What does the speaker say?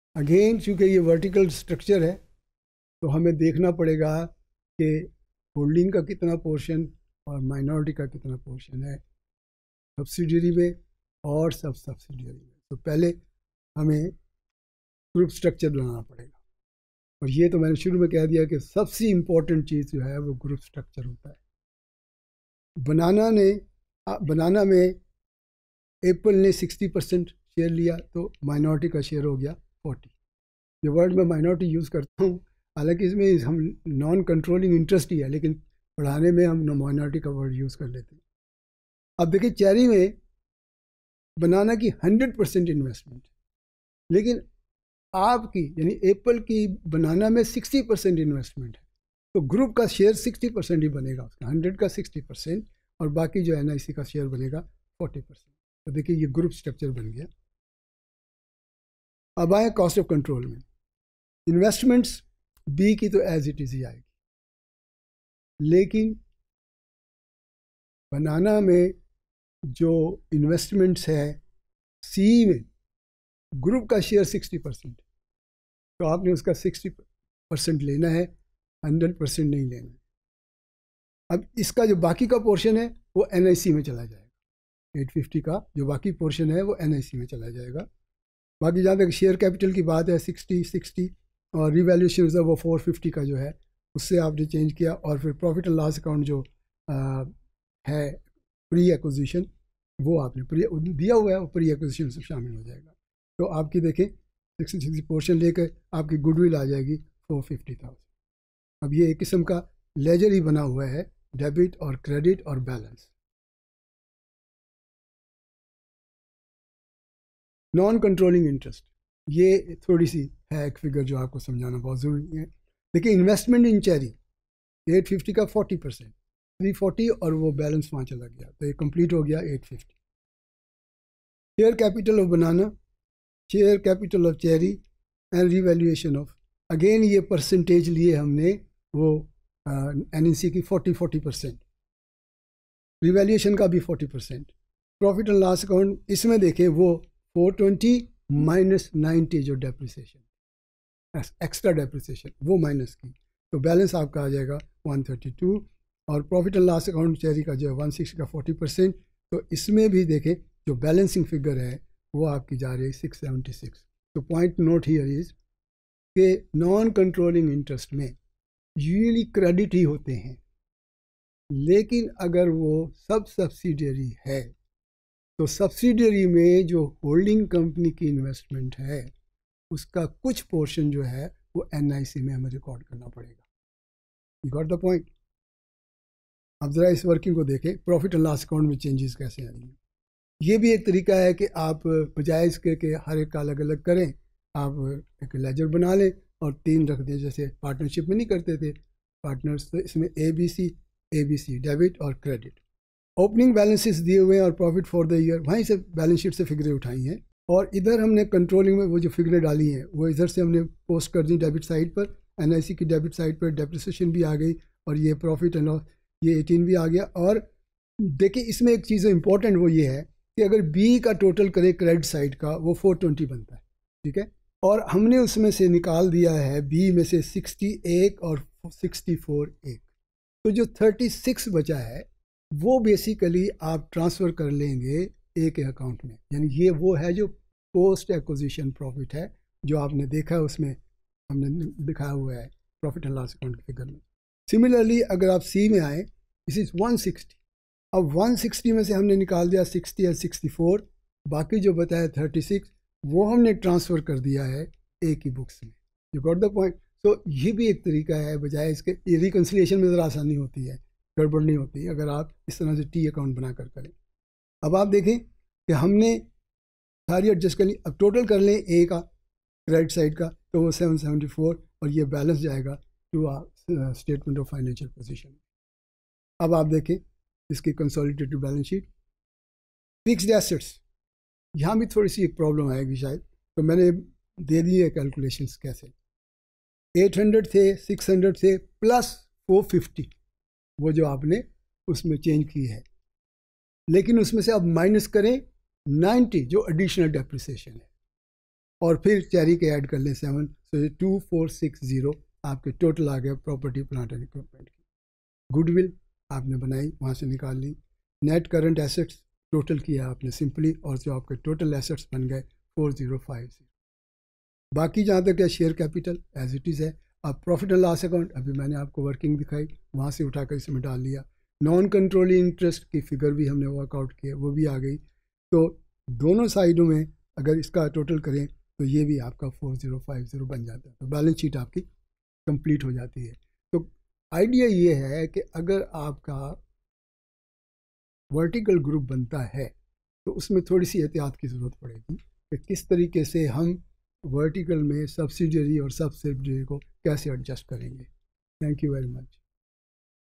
Again चूँकि ये vertical structure है तो हमें देखना पड़ेगा कि होल्डिंग का कितना पोर्शन और माइनॉरिटी का कितना पोर्शन है सब्सिडियरी में और सब सब्सिडियरी में। तो पहले हमें ग्रुप स्ट्रक्चर बनाना पड़ेगा, और ये तो मैंने शुरू में कह दिया कि सबसे इम्पोर्टेंट चीज़ जो है वो ग्रुप स्ट्रक्चर होता है। बनाना में एप्पल ने 60% शेयर लिया तो माइनॉरिटी का शेयर हो गया 40। ये वर्ड में माइनॉरिटी यूज़ करता हूँ, हालांकि इसमें हम नॉन कंट्रोलिंग इंटरेस्ट ही है, लेकिन पढ़ाने में हम माइनॉरिटी का वर्ड यूज़ कर लेते हैं। अब देखिए चेरी में बनाना की 100% इन्वेस्टमेंट, लेकिन आपकी यानी एप्पल की बनाना में 60% इन्वेस्टमेंट है, तो ग्रुप का शेयर 60% ही बनेगा उसका, 100 का 60%, और बाकी जो NIC का शेयर बनेगा 40%। तो देखिए ये ग्रुप स्ट्रक्चर बन गया। अब आए कॉस्ट ऑफ कंट्रोल में। इन्वेस्टमेंट्स बी की तो एज इट इज़ ही आएगी, लेकिन बनाना में जो इन्वेस्टमेंट्स है सी में ग्रुप का शेयर 60%, तो आपने उसका 60% लेना है, 100% नहीं लेना है। अब इसका जो बाकी का पोर्शन है वो NIC में चला जाएगा, 850 का जो बाकी पोर्शन है वो NIC में चला जाएगा। बाकी जहाँ तक शेयर कैपिटल की बात है 60 और रिवैल्यूएशन रिजर्व वो 450 का जो है उससे आपने चेंज किया, और फिर प्रॉफिट एंड लॉस अकाउंट जो है प्री एक्विजिशन वो आपने दिया हुआ है, वो प्री एक्विजिशन से शामिल हो जाएगा। तो आपकी देखें 60 पोर्शन लेकर आपकी गुडविल आ जाएगी 450,000। अब ये एक किस्म का लेजर ही बना हुआ है, डेबिट और क्रेडिट और बैलेंस। नॉन कंट्रोलिंग इंटरेस्ट, ये थोड़ी सी है एक फिगर जो आपको समझाना बहुत ज़रूरी है। देखिए इन्वेस्टमेंट इन चेरी 850 का 40%, 340, और वो बैलेंस वहाँ चला गया, तो ये कंप्लीट हो गया 850। Share capital of banana, share capital of cherry and revaluation of, again ये परसेंटेज लिए हमने वो NIC की 40% रिवैल्यूएशन का भी 40%। प्रॉफिट एंड लॉस अकाउंट इसमें देखें वो 420 माइनस 90 जो डेप्रिसिएशन एक्स्ट्रा डेप्रिसिएशन वो माइनस की, तो बैलेंस आपका आ जाएगा 132। और profit and loss account cherry का जो है 160 का 40%, तो इसमें भी देखें जो बैलेंसिंग फिगर है वो आपकी जा रही है 676। तो पॉइंट नोट हियर इज कि नॉन कंट्रोलिंग इंटरेस्ट में यूजुअली क्रेडिट ही होते हैं, लेकिन अगर वो सब सब्सिडियरी है तो सब्सिडियरी में जो होल्डिंग कंपनी की इन्वेस्टमेंट है उसका कुछ पोर्शन जो है वो NIC में हमें रिकॉर्ड करना पड़ेगा। You got the point. अब ज़रा इस वर्किंग को देखें, प्रॉफिट एंड लॉस अकाउंट में चेंजेस कैसे आएंगे। ये भी एक तरीका है कि आप बजाय इसके कि हर एक का अलग अलग करें, आप एक लेजर बना लें और 3 रख दें, जैसे पार्टनरशिप में नहीं करते थे पार्टनर्स, तो इसमें ABC डेबिट और क्रेडिट। ओपनिंग बैलेंसेस दिए हुए हैं और प्रॉफिट फॉर द ईयर वहीं से बैलेंस शीट से फिगरें उठाई हैं, और इधर हमने कंट्रोलिंग में वो जो फिगरें डाली हैं वो इधर से हमने पोस्ट कर दी डेबिट साइड पर। NIC की डेबिट साइड पर डेप्रिसिएशन भी आ गई, और ये प्रॉफिट एंड लॉस ये 18 भी आ गया। और देखिए इसमें एक चीज़ इंपॉर्टेंट वो ये है कि अगर B का टोटल करें क्रेडिट साइड का वो 420 बनता है, ठीक है, और हमने उसमें से निकाल दिया है B में से 61 और 64 एक, तो जो 36 बचा है वो बेसिकली आप ट्रांसफ़र कर लेंगे एक अकाउंट में, यानी ये वो है जो पोस्ट एक्विजिशन प्रॉफिट है जो आपने देखा है, उसमें हमने दिखाया हुआ है प्रॉफिट एंड लॉस अकाउंट की फिगर में। सिमिलरली अगर आप C में आए, दिस इज़ 160, अब 160 में से हमने निकाल दिया 60 और 64, बाकी जो बताया 36 वो हमने ट्रांसफ़र कर दिया है A की बुक्स में। You got the point. तो ये भी एक तरीका है, बजाय इसके ये रिकन्सिलिएशन में ज़रा आसानी होती है, गड़बड़ नहीं होती अगर आप इस तरह से T अकाउंट बना कर करें। अब आप देखें कि हमने सारी एडजस्ट कर ली, अब टोटल कर लें A का क्रेडिट साइड का, तो वो 774, और ये बैलेंस जाएगा to statement of financial position. अब आप देखें इसकी consolidated balance sheet. Fixed assets, यहाँ भी थोड़ी सी एक प्रॉब्लम आएगी शायद, तो मैंने दे दी है कैलकुलेशंस कैसे। 800 थे, 600 थे, प्लस 450 वो जो आपने उसमें चेंज की है, लेकिन उसमें से अब माइनस करें 90 जो एडिशनल डेप्रिसिएशन है। और फिर चेरी के ऐड कर लें 7, तो 2460 आपके टोटल आ गया प्रॉपर्टी प्लांट एंड इक्विपमेंट की। गुडविल आपने बनाई, वहाँ से निकाल ली। नेट करंट एसेट्स टोटल किया आपने सिंपली, और जो आपके टोटल एसेट्स बन गए 4050। बाकी जहाँ तक है share capital as it is है। अब प्रॉफिट एंड लॉस अकाउंट अभी मैंने आपको वर्किंग दिखाई, वहाँ से उठाकर इसमें डाल लिया। नॉन कंट्रोलिंग इंटरेस्ट की फिगर भी हमने वर्कआउट किया, वो भी आ गई। तो दोनों साइडों में अगर इसका टोटल करें तो ये भी आपका 4050 बन जाता है। तो बैलेंस शीट आपकी कंप्लीट हो जाती है। तो आइडिया ये है कि अगर आपका वर्टिकल ग्रुप बनता है तो उसमें थोड़ी सी एहतियात की ज़रूरत पड़ेगी कि किस तरीके से हम वर्टिकल में सब्सिडियरी और सब सब्सिडियरी को कैसे एडजस्ट करेंगे। Thank you very much.